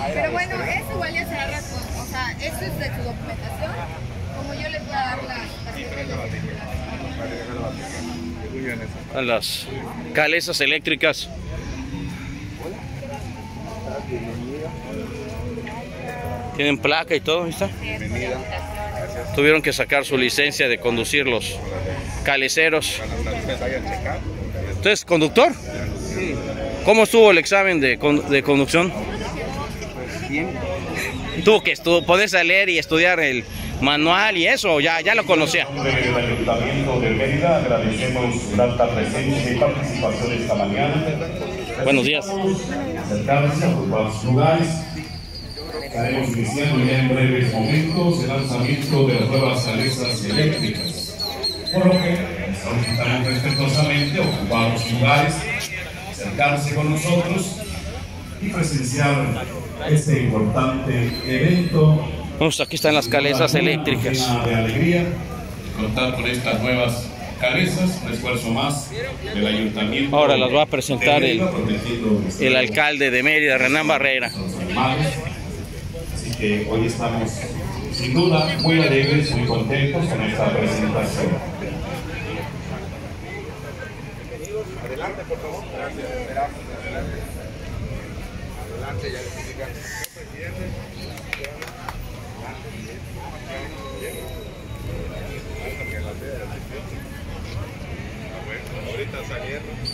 Pero bueno, eso igual ya será o sea, eso es de su documentación. Como yo les voy a dar las tarjetas de A las calesas eléctricas. Tienen placa y todo, ¿viste? Tuvieron que sacar su licencia de conducir los caleceros. ¿Usted es conductor? Sí. ¿Cómo estuvo el examen de conducción? Bien. Tuvo que ponerse a leer y estudiar el manual y eso, ya lo conocía. En nombre del Ayuntamiento de Mérida agradecemos la alta presencia y participación esta mañana. Buenos días. Acercarse a los lugares. Estaremos iniciando ya en breves momentos el lanzamiento de las nuevas calesas eléctricas. Por lo que solicitamos respetuosamente ocupar los lugares, acercarse con nosotros y presenciar este importante evento. Vamos, aquí están las calesas eléctricas. De alegría contar con estas nuevas calesas, un esfuerzo más del Ayuntamiento. Ahora las va a presentar el alcalde de Mérida, Renán Barrera. Así que hoy estamos sin duda muy alegres, muy contentos con esta presentación. Adelante, por favor. Gracias, esperamos. Adelante, ya le explican. Presidente. Ahorita salieron.